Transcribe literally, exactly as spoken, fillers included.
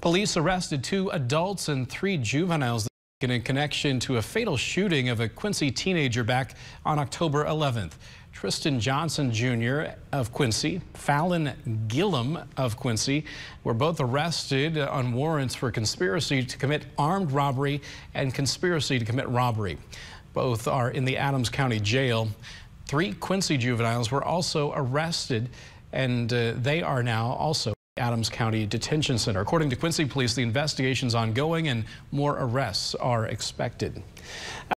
Police arrested two adults and three juveniles in connection to a fatal shooting of a Quincy teenager back on October eleventh. Tristan Johnson Junior of Quincy, Fallon Gillum of Quincy were both arrested on warrants for conspiracy to commit armed robbery and conspiracy to commit robbery. Both are in the Adams County Jail. Three Quincy juveniles were also arrested, and uh, they are now also Adams County Detention Center. According to Quincy Police, the investigation is ongoing and more arrests are expected.